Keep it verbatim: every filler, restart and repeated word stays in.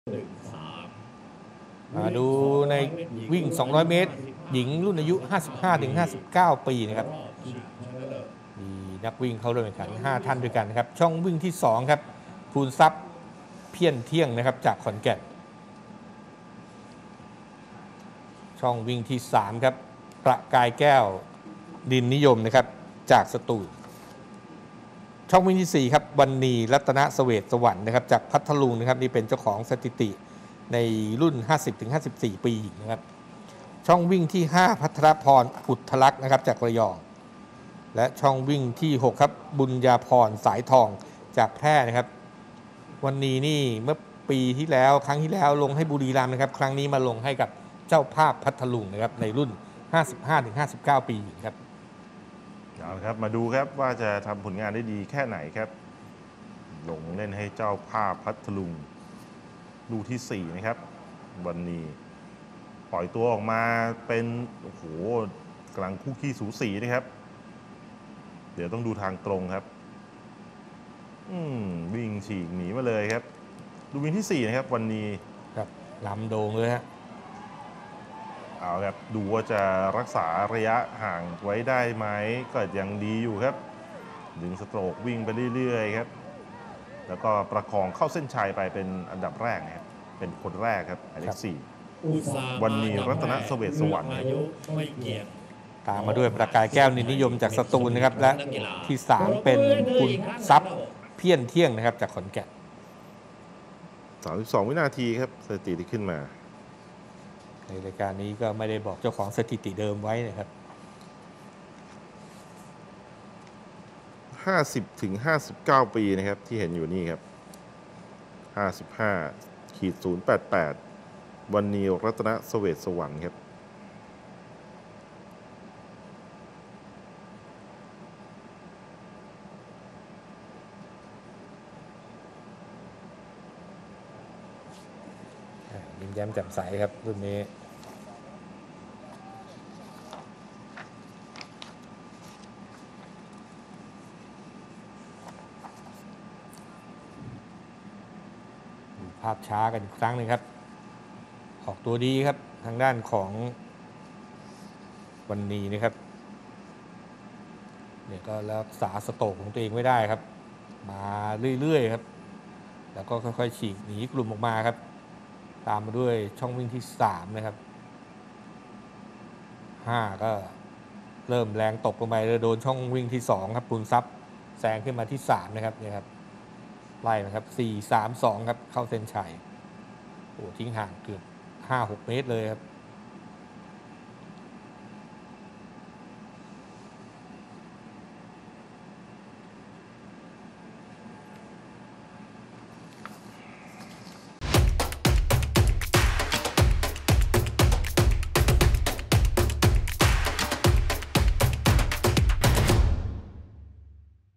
มาดูในวิ่งสองร้อยเมตรหญิงรุ่นอายุ ห้าสิบห้าถึงห้าสิบเก้า ปีนะครับมีนักวิ่งเข้าร่วมแข่งขันห้าท่านด้วยกันนะครับช่องวิ่งที่สองครับภูนทรัพย์เพี้ยนเที่ยงนะครับจากขอนแก่นช่องวิ่งที่สามครับประกายแก้วดินนิยมนะครับจากสตูลช่องวิ่งที่สี่ครับวันนีรัตนเสวตสวรรค์นะครับจากพัทลุงนะครับนี่เป็นเจ้าของสถิติในรุ่น ห้าสิบถึงห้าสิบสี่ ปีนะครับช่องวิ่งที่ห้าพัทรพรอุทธลักษณ์นะครับจากระยองและช่องวิ่งที่หกครับบุญญาพรสายทองจากแพร่นะครับวันนี้นี่เมื่อปีที่แล้วครั้งที่แล้วลงให้บุรีรัมย์นะครับครั้งนี้มาลงให้กับเจ้าภาพพัทลุงนะครับในรุ่น ห้าสิบห้าถึงห้าสิบเก้า ปีครับเอาละครับมาดูครับว่าจะทำผลงานได้ดีแค่ไหนครับลงเล่นให้เจ้าภาพพัทลุงลูกที่สี่นะครับวันนี้ปล่อยตัวออกมาเป็นโอ้โหกลางคู่ขี้สูสีนะครับเดี๋ยวต้องดูทางตรงครับอืมวิ่งฉีกหนีมาเลยครับดูวิ่งที่สี่นะครับวันนี้ครับลำโด่งเลยฮะเอาครับดูว่าจะรักษาระยะห่างไว้ได้ไหมก็ยังดีอยู่ครับดึงสโตรกวิ่งไปเรื่อยๆครับแล้วก็ประคองเข้าเส้นชัยไปเป็นอันดับแรกนะครับเป็นคนแรกครับหมายเลขสี่วันนี้รัตนเสวตสวรรค์ตามมาด้วยประกายแก้วนินนิยมจากสตูลนะครับและที่สามเป็นคุณทรัพย์เพี้ยนเที่ยงนะครับจากขอนแก่นสามสิบสองวินาทีครับสถิติที่ขึ้นมาในรายการนี้ก็ไม่ได้บอกเจ้าของสถิติเดิมไว้นะครับห้าสิบถึงห้าสิบเก้า ปีนะครับที่เห็นอยู่นี่ครับห้าสิบห้าขีดศูนย์แปดแปดวันนี้รัตนเสวตสวรรค์ครับยิ้มแย้มแจ่มใสครับรุ่นนี้ภาพช้ากันอีกครั้งหนึ่งครับออกตัวดีครับทางด้านของวันนี้นะครับเนี่ยก็รักษาสโตรกของตัวเองไม่ได้ครับมาเรื่อยๆครับแล้วก็ค่อยๆฉีกหนีกลุ่มออกมาครับตามมาด้วยช่องวิ่งที่สามนะครับห้าก็เริ่มแรงตกลงไปเลยโดนช่องวิ่งที่สองครับปูนซับแซงขึ้นมาที่สามนะครับเนี่ยครับไล่นะครับสี่ สาม สองครับเข้าเส้นชัยโอ้ทิ้งห่างเกือบ ห้าหก เมตรเลยครับ